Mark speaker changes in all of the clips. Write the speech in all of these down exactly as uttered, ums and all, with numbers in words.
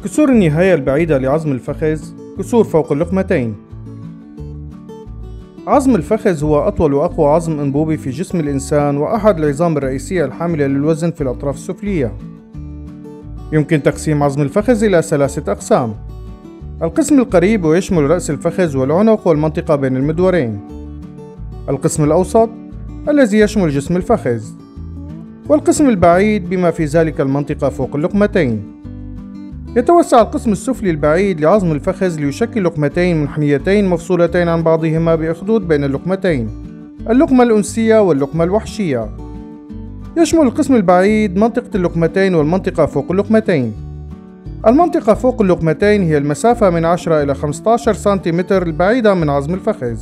Speaker 1: كسور النهاية البعيدة لعظم الفخذ. كسور فوق اللقمتين. عظم الفخذ هو أطول وأقوى عظم أنبوبي في جسم الإنسان، وأحد العظام الرئيسية الحاملة للوزن في الأطراف السفلية. يمكن تقسيم عظم الفخذ إلى ثلاثة أقسام. القسم القريب ويشمل رأس الفخذ والعنق والمنطقة بين المدورين. القسم الأوسط الذي يشمل جسم الفخذ. والقسم البعيد بما في ذلك المنطقة فوق اللقمتين. يتوسع القسم السفلي البعيد لعظم الفخذ ليشكل لقمتين منحنيتين مفصولتين عن بعضهما بأخدود بين اللقمتين، اللقمة الأنسية واللقمة الوحشية. يشمل القسم البعيد منطقة اللقمتين والمنطقة فوق اللقمتين. المنطقة فوق اللقمتين هي المسافة من عشرة إلى خمسة عشر سنتيمتر البعيدة من عظم الفخذ.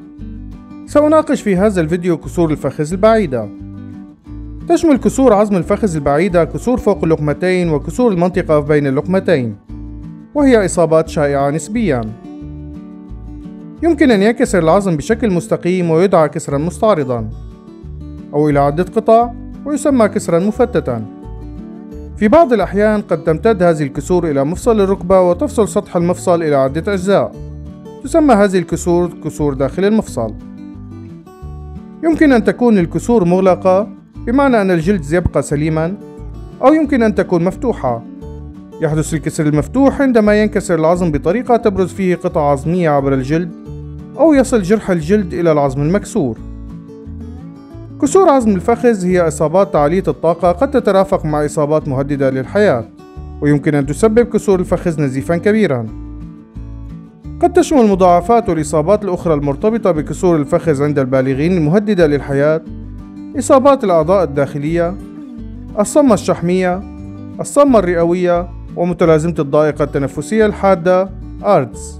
Speaker 1: سأناقش في هذا الفيديو كسور الفخذ البعيدة. تشمل كسور عظم الفخذ البعيدة كسور فوق اللقمتين وكسور المنطقة بين اللقمتين، وهي إصابات شائعة نسبياً. يمكن أن ينكسر العظم بشكل مستقيم ويدعى كسراً مستعرضاً، أو إلى عدة قطع ويسمى كسراً مفتتاً. في بعض الأحيان قد تمتد هذه الكسور إلى مفصل الركبة وتفصل سطح المفصل إلى عدة أجزاء. تسمى هذه الكسور كسور داخل المفصل. يمكن أن تكون الكسور مغلقة، بمعنى أن الجلد يبقى سليماً، أو يمكن أن تكون مفتوحة. يحدث الكسر المفتوح عندما ينكسر العظم بطريقة تبرز فيه قطع عظمية عبر الجلد، أو يصل جرح الجلد إلى العظم المكسور. كسور عظم الفخذ هي إصابات عالية الطاقة قد تترافق مع إصابات مهددة للحياة، ويمكن أن تسبب كسور الفخذ نزيفاً كبيراً. قد تشمل المضاعفات والإصابات الأخرى المرتبطة بكسور الفخذ عند البالغين المهددة للحياة: إصابات الأعضاء الداخلية، الصمة الشحمية، الصمة الرئوية، ومتلازمة الضائقة التنفسية الحادة آردز.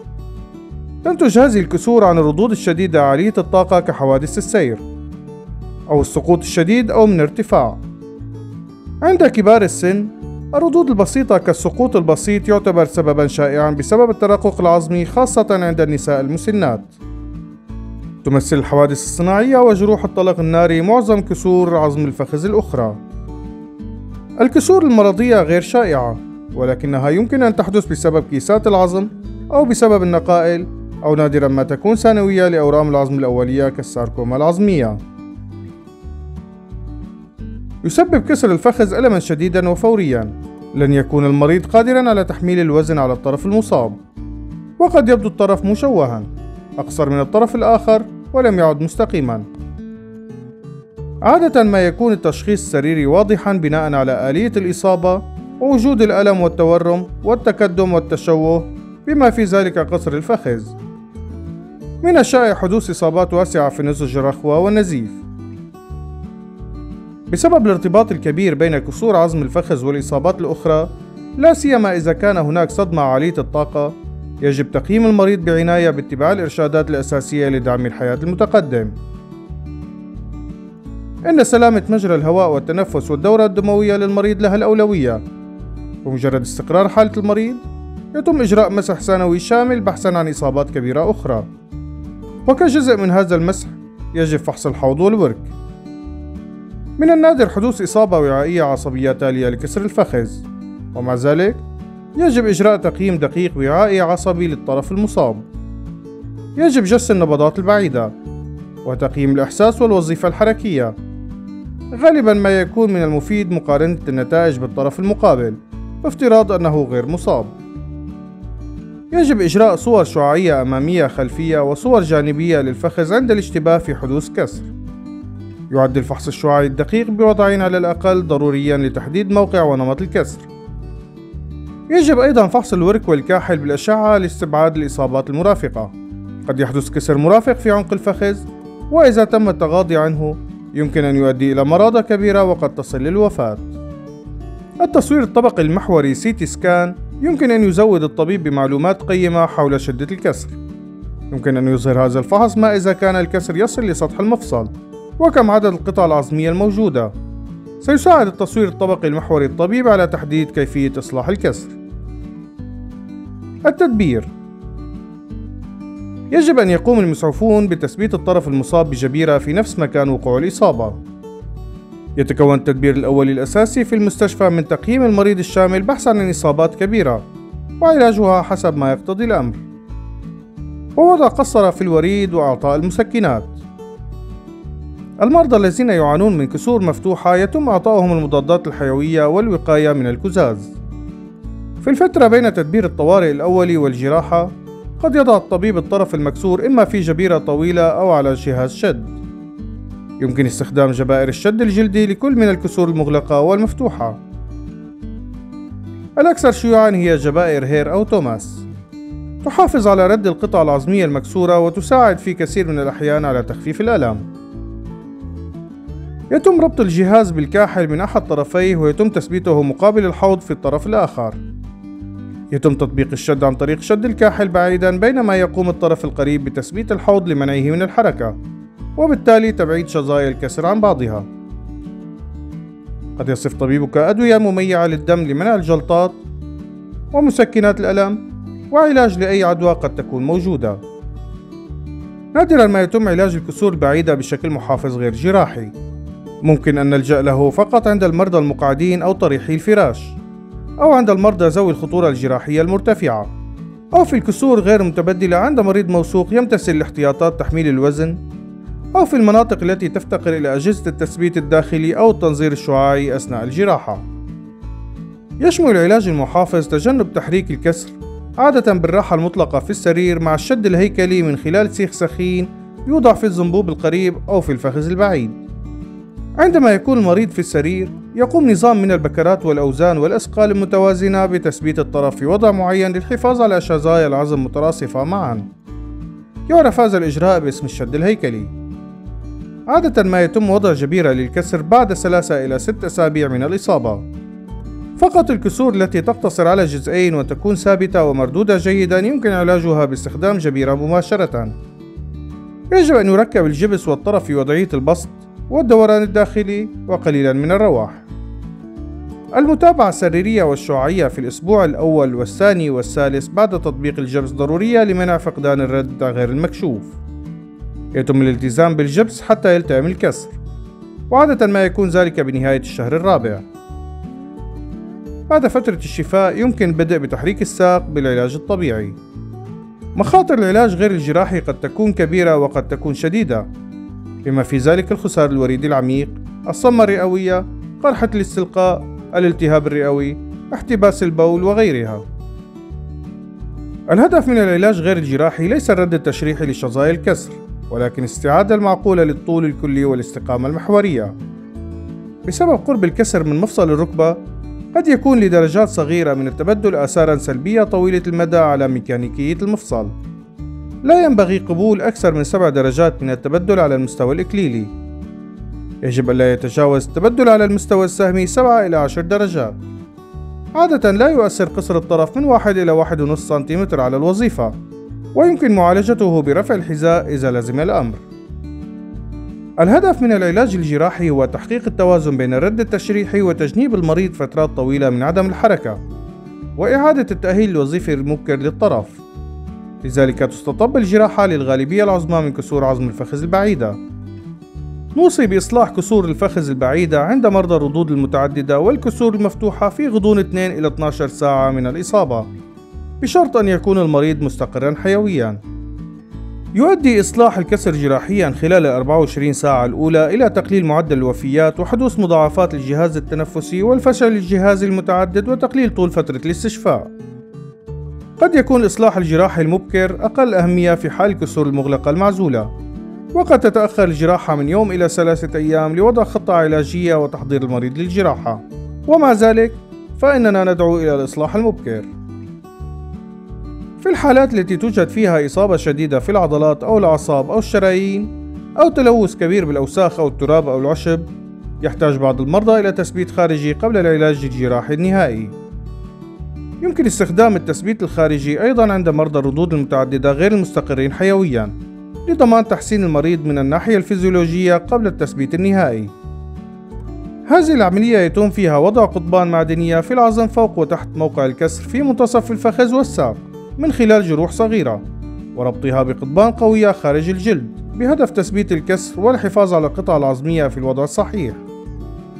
Speaker 1: تنتج هذه الكسور عن الردود الشديدة عالية الطاقة كحوادث السير، أو السقوط الشديد أو من ارتفاع. عند كبار السن، الردود البسيطة كالسقوط البسيط يعتبر سبباً شائعاً بسبب الترقق العظمي، خاصة عند النساء المسنات. تمثل الحوادث الصناعية وجروح الطلق الناري معظم كسور عظم الفخذ الأخرى. الكسور المرضية غير شائعة، ولكنها يمكن أن تحدث بسبب كيسات العظم أو بسبب النقائل، أو نادراً ما تكون ثانوية لأورام العظم الأولية كالساركوما العظمية. يسبب كسر الفخذ ألماً شديداً وفورياً. لن يكون المريض قادراً على تحميل الوزن على الطرف المصاب، وقد يبدو الطرف مشوهاً أقصر من الطرف الآخر ولم يعد مستقيماً. عادة ما يكون التشخيص السريري واضحاً بناء على آلية الإصابة ووجود الألم والتورم والتكدم والتشوه، بما في ذلك قصر الفخذ. من الشائع حدوث إصابات واسعة في نسج الرخوة والنزيف. بسبب الارتباط الكبير بين كسور عظم الفخذ والإصابات الأخرى، لا سيما إذا كان هناك صدمة عالية الطاقة، يجب تقييم المريض بعناية باتباع الإرشادات الأساسية لدعم الحياة المتقدم. إن سلامة مجرى الهواء والتنفس والدورة الدموية للمريض لها الأولوية. بمجرد استقرار حالة المريض، يتم إجراء مسح ثانوي شامل بحثاً عن إصابات كبيرة أخرى. وكجزء من هذا المسح، يجب فحص الحوض والورك. من النادر حدوث إصابة وعائية عصبية تالية لكسر الفخذ، ومع ذلك يجب إجراء تقييم دقيق وعائي عصبي للطرف المصاب. يجب جس النبضات البعيدة، وتقييم الإحساس والوظيفة الحركية. غالباً ما يكون من المفيد مقارنة النتائج بالطرف المقابل، بافتراض أنه غير مصاب. يجب إجراء صور شعاعية أمامية خلفية وصور جانبية للفخذ عند الاشتباه في حدوث كسر. يعد الفحص الشعاعي الدقيق بوضعين على الأقل ضرورياً لتحديد موقع ونمط الكسر. يجب أيضاً فحص الورك والكاحل بالأشعة لاستبعاد الإصابات المرافقة. قد يحدث كسر مرافق في عنق الفخذ، وإذا تم التغاضي عنه يمكن أن يؤدي إلى مرضى كبيرة وقد تصل للوفاة. التصوير الطبقي المحوري سي تي سكان يمكن أن يزود الطبيب بمعلومات قيمة حول شدة الكسر. يمكن أن يظهر هذا الفحص ما إذا كان الكسر يصل لسطح المفصل، وكم عدد القطع العظمية الموجودة. سيساعد التصوير الطبقي المحوري الطبيب على تحديد كيفية إصلاح الكسر. التدبير: يجب أن يقوم المسعفون بتثبيت الطرف المصاب بجبيرة في نفس مكان وقوع الإصابة. يتكون التدبير الأولي الأساسي في المستشفى من تقييم المريض الشامل بحثاً عن إصابات كبيرة وعلاجها حسب ما يقتضي الأمر، ووضع قسطرة في الوريد وإعطاء المسكنات. المرضى الذين يعانون من كسور مفتوحة يتم إعطائهم المضادات الحيوية والوقاية من الكزاز. في الفترة بين تدبير الطوارئ الأولي والجراحة قد يضع الطبيب الطرف المكسور إما في جبيرة طويلة أو على جهاز شد. يمكن استخدام جبائر الشد الجلدي لكل من الكسور المغلقة والمفتوحة. الأكثر شيوعاً هي جبائر هير أو توماس، تحافظ على رد القطع العظمية المكسورة وتساعد في كثير من الأحيان على تخفيف الآلام. يتم ربط الجهاز بالكاحل من أحد طرفيه ويتم تثبيته مقابل الحوض في الطرف الآخر. يتم تطبيق الشد عن طريق شد الكاحل بعيداً بينما يقوم الطرف القريب بتثبيت الحوض لمنعه من الحركة، وبالتالي تبعيد شظايا الكسر عن بعضها. قد يصف طبيبك أدوية مميعة للدم لمنع الجلطات ومسكنات الألم وعلاج لأي عدوى قد تكون موجودة. نادراً ما يتم علاج الكسور البعيدة بشكل محافظ غير جراحي، ممكن أن نلجأ له فقط عند المرضى المقعدين أو طريحي الفراش، أو عند المرضى ذوي الخطورة الجراحية المرتفعة، أو في الكسور غير المتبدلة عند مريض موثوق يمتثل لاحتياطات تحميل الوزن، أو في المناطق التي تفتقر إلى أجهزة التثبيت الداخلي أو التنظير الشعاعي أثناء الجراحة. يشمل العلاج المحافظ تجنب تحريك الكسر عادة بالراحة المطلقة في السرير مع الشد الهيكلي من خلال سيخ سخين يوضع في الزنبوب القريب أو في الفخذ البعيد. عندما يكون المريض في السرير يقوم نظام من البكرات والأوزان والأثقال المتوازنة بتثبيت الطرف في وضع معين للحفاظ على شظايا العظم متراصفة معا. يعرف هذا الإجراء باسم الشد الهيكلي. عادة ما يتم وضع جبيرة للكسر بعد ثلاثة إلى ست أسابيع من الإصابة. فقط الكسور التي تقتصر على جزئين وتكون ثابتة ومردودة جيدا يمكن علاجها باستخدام جبيرة مباشرة. يجب أن يركب الجبس والطرف في وضعية البسط والدوران الداخلي وقليلا من الرواح. المتابعة السريرية والشعاعية في الأسبوع الأول والثاني والثالث بعد تطبيق الجبس ضرورية لمنع فقدان الرد غير المكشوف. يتم الالتزام بالجبس حتى يلتئم الكسر، وعادة ما يكون ذلك بنهاية الشهر الرابع. بعد فترة الشفاء يمكن البدء بتحريك الساق بالعلاج الطبيعي. مخاطر العلاج غير الجراحي قد تكون كبيرة وقد تكون شديدة، بما في ذلك الخسار الوريدي العميق، الصمة الرئوية، قرحة الاستلقاء، الالتهاب الرئوي، احتباس البول وغيرها. الهدف من العلاج غير الجراحي ليس الرد التشريحي لشظايا الكسر، ولكن الاستعادة المعقولة للطول الكلي والاستقامة المحورية. بسبب قرب الكسر من مفصل الركبة قد يكون لدرجات صغيرة من التبدل آثاراً سلبية طويلة المدى على ميكانيكية المفصل. لا ينبغي قبول أكثر من سبع درجات من التبدل على المستوى الإكليلي. يجب ألا يتجاوز التبدل على المستوى السهمي سبعة إلى عشر درجات. عادة لا يؤثر قصر الطرف من واحد إلى واحد فاصلة خمسة سنتيمتر على الوظيفة، ويمكن معالجته برفع الحذاء إذا لزم الأمر. الهدف من العلاج الجراحي هو تحقيق التوازن بين الرد التشريحي وتجنيب المريض فترات طويلة من عدم الحركة، وإعادة التأهيل الوظيفي المبكر للطرف. لذلك تستطب الجراحة للغالبية العظمى من كسور عظم الفخذ البعيدة. نوصي بإصلاح كسور الفخذ البعيدة عند مرضى الردود المتعددة والكسور المفتوحة في غضون اثنين إلى اثنتي عشرة ساعة من الإصابة، بشرط أن يكون المريض مستقراً حيوياً. يؤدي إصلاح الكسر جراحياً خلال الأربع وعشرين ساعة الأولى إلى تقليل معدل الوفيات وحدوث مضاعفات للجهاز التنفسي والفشل الجهازي المتعدد وتقليل طول فترة الاستشفاء. قد يكون الإصلاح الجراحي المبكر أقل أهمية في حال الكسور المغلقة المعزولة، وقد تتأخر الجراحة من يوم إلى ثلاثة أيام لوضع خطة علاجية وتحضير المريض للجراحة، ومع ذلك فإننا ندعو إلى الإصلاح المبكر. في الحالات التي توجد فيها إصابة شديدة في العضلات أو الأعصاب أو الشرايين أو تلوث كبير بالأوساخ أو التراب أو العشب، يحتاج بعض المرضى إلى تثبيت خارجي قبل العلاج الجراحي النهائي. يمكن استخدام التثبيت الخارجي أيضاً عند مرضى الردود المتعددة غير المستقرين حيوياً لضمان تحسين المريض من الناحية الفيزيولوجية قبل التثبيت النهائي. هذه العملية يتم فيها وضع قضبان معدنية في العظم فوق وتحت موقع الكسر في منتصف الفخذ والساق من خلال جروح صغيرة، وربطها بقضبان قوية خارج الجلد بهدف تثبيت الكسر والحفاظ على القطع العظمية في الوضع الصحيح.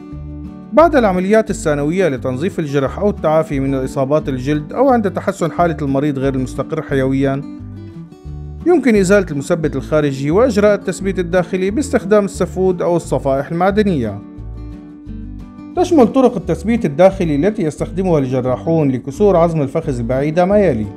Speaker 1: بعد العمليات الثانوية لتنظيف الجرح أو التعافي من الإصابات الجلد أو عند تحسن حالة المريض غير المستقر حيوياً، يمكن إزالة المثبت الخارجي وإجراء التثبيت الداخلي باستخدام السفود أو الصفائح المعدنية. تشمل طرق التثبيت الداخلي التي يستخدمها الجراحون لكسور عظم الفخذ البعيدة ما يلي: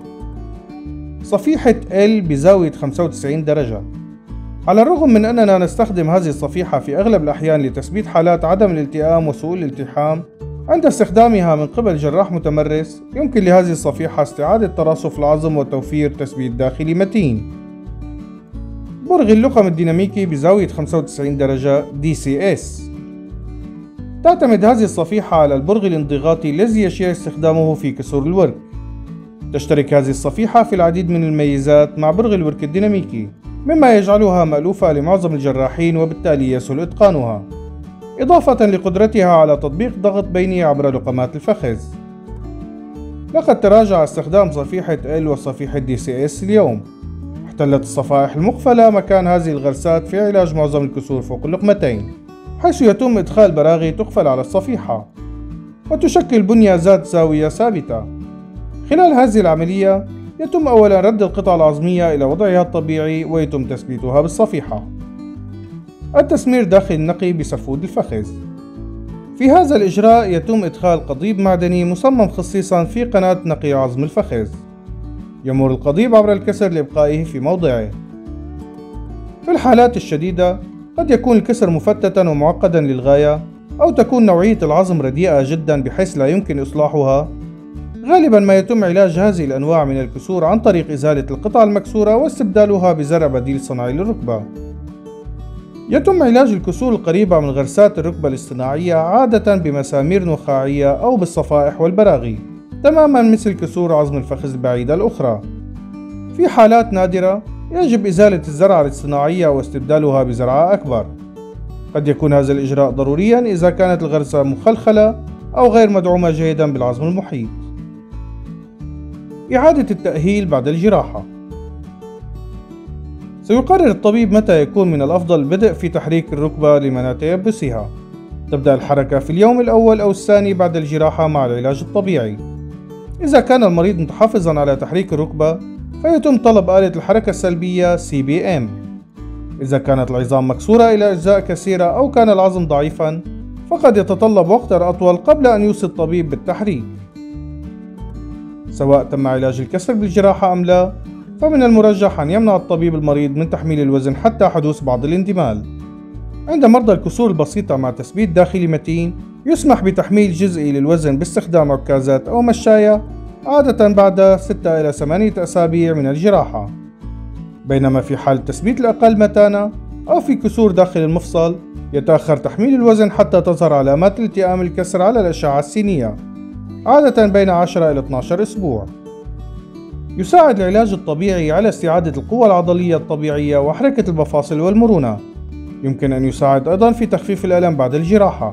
Speaker 1: صفيحة L بزاوية خمسة وتسعين درجة. على الرغم من أننا نستخدم هذه الصفيحة في أغلب الأحيان لتثبيت حالات عدم الالتئام وسوء الالتحام، عند استخدامها من قبل جراح متمرس يمكن لهذه الصفيحة استعادة تراصف العظم وتوفير تثبيت داخلي متين. برغي اللقم الديناميكي بزاوية خمسة وتسعين درجة دي سي إس. تعتمد هذه الصفيحة على البرغي الانضغاطي الذي يشيع استخدامه في كسور الورك. تشترك هذه الصفيحة في العديد من الميزات مع برغي الورك الديناميكي، مما يجعلها مألوفة لمعظم الجراحين وبالتالي يسهل إتقانها، إضافة لقدرتها على تطبيق ضغط بيني عبر لقمات الفخذ. لقد تراجع استخدام صفيحة L وصفيحة دي سي إس اليوم. احتلت الصفائح المقفلة مكان هذه الغرسات في علاج معظم الكسور فوق اللقمتين، حيث يتم إدخال براغي تقفل على الصفيحة وتشكل بنية ذات زاوية ثابتة. خلال هذه العملية يتم أولا رد القطع العظمية إلى وضعها الطبيعي ويتم تثبيتها بالصفيحة. التسمير داخل النقي بسفود الفخذ. في هذا الإجراء يتم إدخال قضيب معدني مصمم خصيصا في قناة نقي عظم الفخذ. يمر القضيب عبر الكسر لإبقائه في موضعه. في الحالات الشديدة قد يكون الكسر مفتتا ومعقدا للغاية، أو تكون نوعية العظم رديئة جدا بحيث لا يمكن إصلاحها. غالبا ما يتم علاج هذه الأنواع من الكسور عن طريق إزالة القطع المكسورة واستبدالها بزرع بديل صناعي للركبة. يتم علاج الكسور القريبة من غرسات الركبة الاصطناعية عادة بمسامير نخاعية أو بالصفائح والبراغي، تماما مثل كسور عظم الفخذ البعيدة الأخرى. في حالات نادرة يجب إزالة الزرعة الاصطناعية واستبدالها بزرعة أكبر. قد يكون هذا الإجراء ضروريا إذا كانت الغرسة مخلخلة أو غير مدعومة جيدا بالعظم المحيط. إعادة التأهيل بعد الجراحة. سيقرر الطبيب متى يكون من الأفضل البدء في تحريك الركبة لمنع تيبسها. تبدأ الحركة في اليوم الأول أو الثاني بعد الجراحة مع العلاج الطبيعي. إذا كان المريض متحفظا على تحريك الركبة فيتم طلب آلة الحركة السلبية سي بي إم. إذا كانت العظام مكسورة إلى أجزاء كثيرة أو كان العظم ضعيفا فقد يتطلب وقتا أطول قبل أن يوصي الطبيب بالتحريك. سواء تم علاج الكسر بالجراحة أم لا، فمن المرجح أن يمنع الطبيب المريض من تحميل الوزن حتى حدوث بعض الاندمال. عند مرضى الكسور البسيطة مع تثبيت داخلي متين يسمح بتحميل جزئي للوزن باستخدام عكازات أو مشاية، عادة بعد ستة إلى ثمانية أسابيع من الجراحة. بينما في حال التثبيت الأقل متانة أو في كسور داخل المفصل يتأخر تحميل الوزن حتى تظهر علامات التئام الكسر على الأشعة السينية، عادة بين عشرة إلى اثني عشر أسبوع. يساعد العلاج الطبيعي على استعادة القوة العضلية الطبيعية وحركة المفاصل والمرونة. يمكن أن يساعد أيضا في تخفيف الألم بعد الجراحة.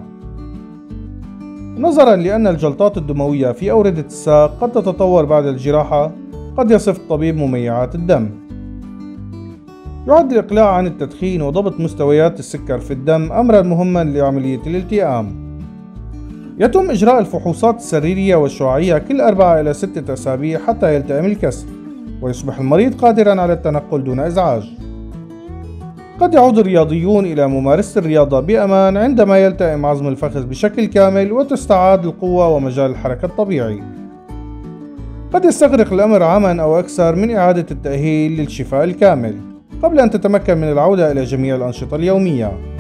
Speaker 1: نظرا لأن الجلطات الدموية في أوردة الساق قد تتطور بعد الجراحة، قد يصف الطبيب مميعات الدم. يعد الإقلاع عن التدخين وضبط مستويات السكر في الدم أمرا مهما لعملية الالتئام. يتم إجراء الفحوصات السريرية والشعاعية كل أربعة إلى ستة أسابيع حتى يلتئم الكسر ويصبح المريض قادرا على التنقل دون إزعاج. قد يعود الرياضيون إلى ممارسة الرياضة بأمان عندما يلتئم عظم الفخذ بشكل كامل وتستعاد القوة ومجال الحركة الطبيعي. قد يستغرق الأمر عاما أو أكثر من إعادة التأهيل للشفاء الكامل قبل أن تتمكن من العودة إلى جميع الأنشطة اليومية.